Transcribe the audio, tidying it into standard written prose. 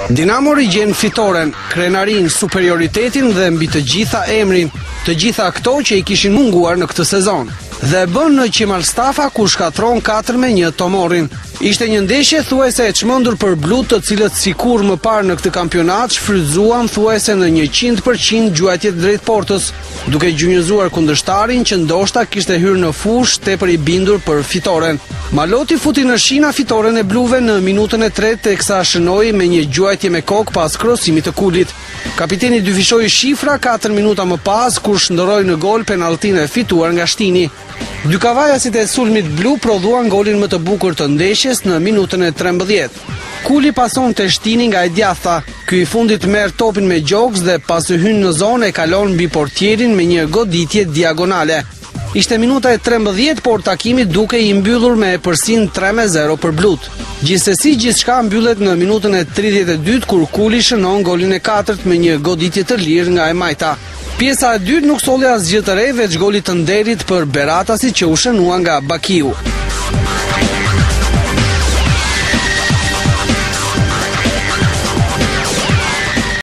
Dinamo rigjen fitoren, krenarin, superioritetin dhe mbi të gjitha emrin, të gjitha këto që i kishin munguar në këtë sezon. Dhe bën në Qimal Stafa ku shkatron 4-1 Tomorin. Ishte një ndeshje thuajse e çmendur për blut, të cilët sikur më parë në këtë kampionat shfrytzuan thuajse në 100% gjuajtjet drejt portës, duke gjunjëzuar kundërshtarin që ndoshta kishte hyrë në fushë tepër i bindur për fitoren. Maloti futi në shina fitoren e bluve në minutën e 3 teksa shënoi me një gjuajtje me kokë pas krosimit të Kulit. Kapiteni dyfishoi shifra 4 minuta më pas kur shndërroi në gol penalltinë e fituar nga Shtini. Dy kavajasit e sulmit blu prodhuan golin më të bukur të ndeshjes në minutën e 13. Kuli pason të Shtini nga e djatha. Ky i fundit merr topin me gjoks dhe pas të hyrë në zonë e kalon mbi portierin me një goditje diagonale. Ishte minuta e 13, por takimi duke i mbyllur me përsin 3-0 për blut. Gjithsesi gjithçka mbyllet në minutën e 32 kur Kuli shënon golin e 4 me një goditje të lirë nga e majta. Pjesa e dytë nuk solli asgjë të re veç golit të nderit për Beratasi që u shënua nga Bakiu.